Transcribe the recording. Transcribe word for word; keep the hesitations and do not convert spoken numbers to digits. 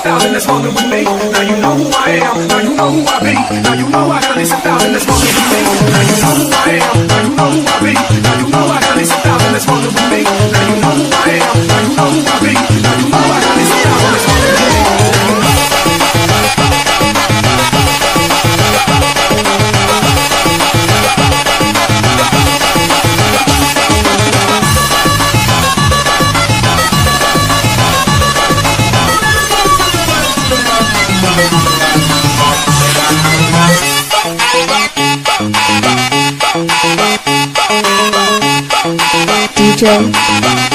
thousand that's rolling with me. Now you know who I am. Now you know who I be. Now you know I got at least a thousand that's rolling with me. Now you know who I am. Now you know who I be. Now you know I got at least a thousand that's rolling with me. Now you know who I am. Now you know who I be. Now you know I got at least a thousand that's rolling with me. D J